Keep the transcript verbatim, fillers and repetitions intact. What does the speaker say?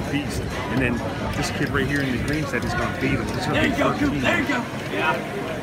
beast. And then this kid right here in the green said he's going to beat him. He's gonna There you beat go, thirteen. Coop. There you go. Yeah.